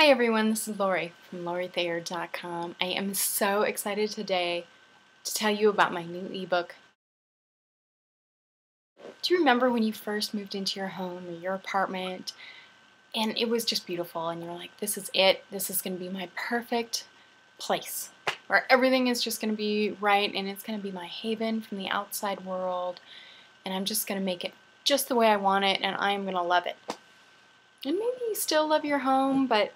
Hi everyone, this is Lori from LoriThayer.com. I am so excited today to tell you about my new ebook. Do you remember when you first moved into your home or your apartment and it was just beautiful and you're like, this is it, this is going to be my perfect place where everything is just going to be right and it's going to be my haven from the outside world and I'm just going to make it just the way I want it and I'm going to love it. And maybe you still love your home, but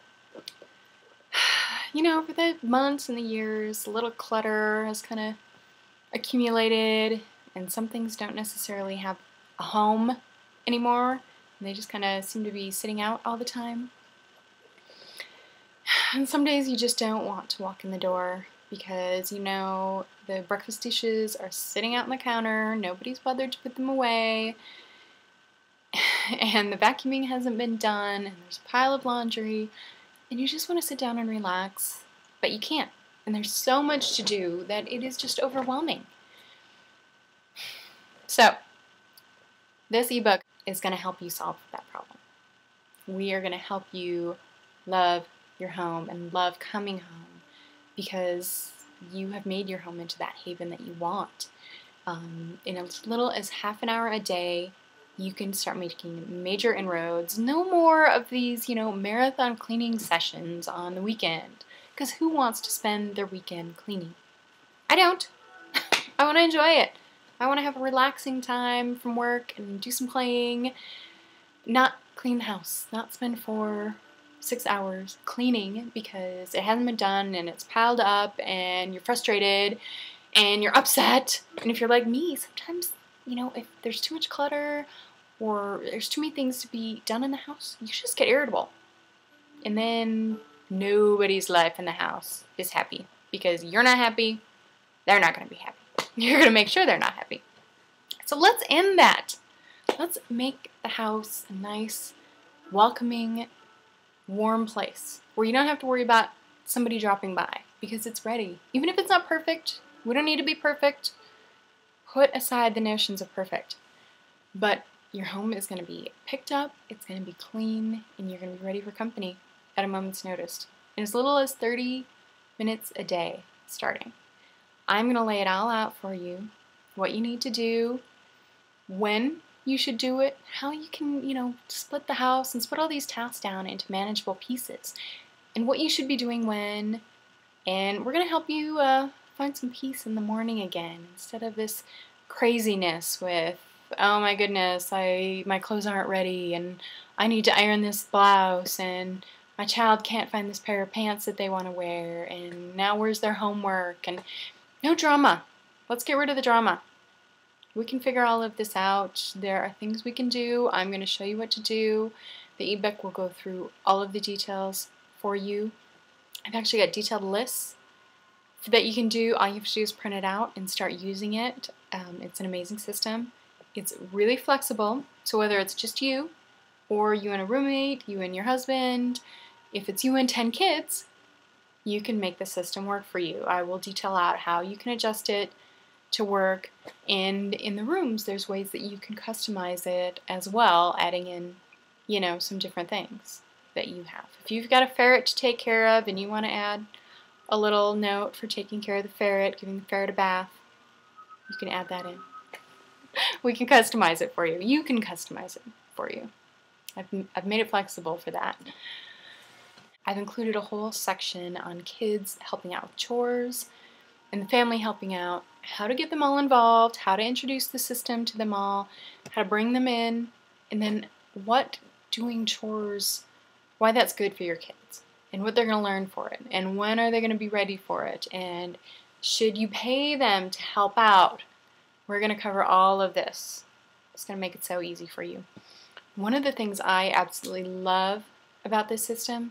you know, over the months and the years, a little clutter has kind of accumulated, and some things don't necessarily have a home anymore. And they just kind of seem to be sitting out all the time. And some days you just don't want to walk in the door because, you know, the breakfast dishes are sitting out on the counter, nobody's bothered to put them away, and the vacuuming hasn't been done, and there's a pile of laundry. And you just want to sit down and relax, but you can't. And there's so much to do that it is just overwhelming. So, this ebook is going to help you solve that problem. We are going to help you love your home and love coming home because you have made your home into that haven that you want. In as little as half an hour a day, you can start making major inroads. No more of these, marathon cleaning sessions on the weekend. Because who wants to spend their weekend cleaning? I don't. I want to enjoy it. I want to have a relaxing time from work and do some playing. Not clean the house. Not spend 6 hours cleaning because it hasn't been done and it's piled up and you're frustrated and you're upset. And if you're like me, sometimes, if there's too much clutter or there's too many things to be done in the house, you just get irritable. And then nobody's life in the house is happy because you're not happy, they're not going to be happy. You're going to make sure they're not happy. So let's end that. Let's make the house a nice, welcoming, warm place where you don't have to worry about somebody dropping by because it's ready. Even if it's not perfect, we don't need to be perfect. Put aside the notions of perfect. But your home is going to be picked up, it's going to be clean, and you're going to be ready for company at a moment's notice. In as little as 30 minutes a day starting. I'm going to lay it all out for you, what you need to do, when you should do it, how you can, split the house and split all these tasks down into manageable pieces, and what you should be doing when, and we're going to help you find some peace in the morning again instead of this craziness with, oh my goodness, my clothes aren't ready and I need to iron this blouse and my child can't find this pair of pants that they want to wear and now where's their homework, and no drama. Let's get rid of the drama. We can figure all of this out. There are things we can do. I'm going to show you what to do. The ebook will go through all of the details for you. I've actually got detailed lists that you can do. All you have to do is print it out and start using it. It's an amazing system. It's really flexible, so whether it's just you, or you and a roommate, you and your husband, if it's you and 10 kids, you can make the system work for you. I will detail out how you can adjust it to work, and in the rooms there's ways that you can customize it as well, adding in, some different things that you have. If you've got a ferret to take care of and you want to add a little note for taking care of the ferret, giving the ferret a bath, you can add that in. We can customize it for you. You can customize it for you. I've made it flexible for that. I've included a whole section on kids helping out with chores and the family helping out, how to get them all involved, how to introduce the system to them all, how to bring them in, and then what doing chores, why that's good for your kids, and what they're going to learn for it, and when are they going to be ready for it, and should you pay them to help out. We're going to cover all of this. It's going to make it so easy for you. One of the things I absolutely love about this system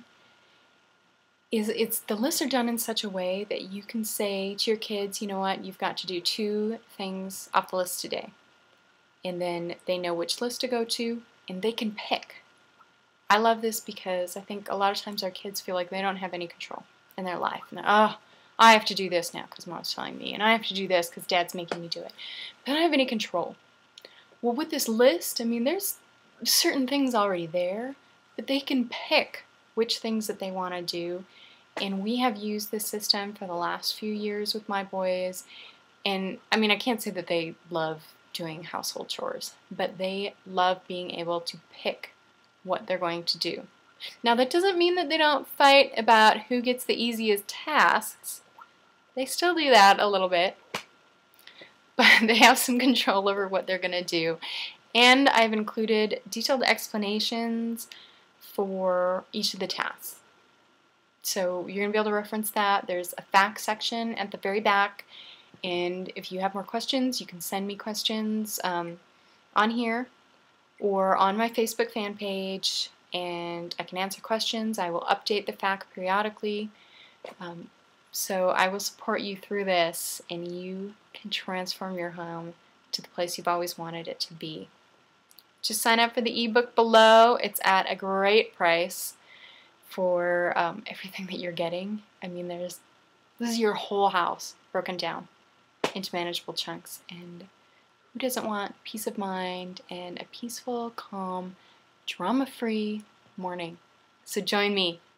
is the lists are done in such a way that you can say to your kids, you know what, you've got to do 2 things off the list today. And then they know which list to go to, and they can pick. I love this because I think a lot of times our kids feel like they don't have any control in their life. And I have to do this now because Mom's telling me, and I have to do this because Dad's making me do it. But I don't have any control. Well, with this list, there's certain things already there, but they can pick which things that they want to do. And we have used this system for the last few years with my boys. And I mean, I can't say that they love doing household chores, but they love being able to pick what they're going to do. Now, that doesn't mean that they don't fight about who gets the easiest tasks. They still do that a little bit, but they have some control over what they're going to do. And I've included detailed explanations for each of the tasks. So you're going to be able to reference that. There's a facts section at the very back. And if you have more questions, you can send me questions on here or on my Facebook fan page, and I can answer questions. I will update the FAQ periodically. So I will support you through this, and you can transform your home to the place you've always wanted it to be. Just sign up for the ebook below. It's at a great price for everything that you're getting. I mean, this is your whole house broken down into manageable chunks, and who doesn't want peace of mind and a peaceful, calm, drama-free morning? So join me.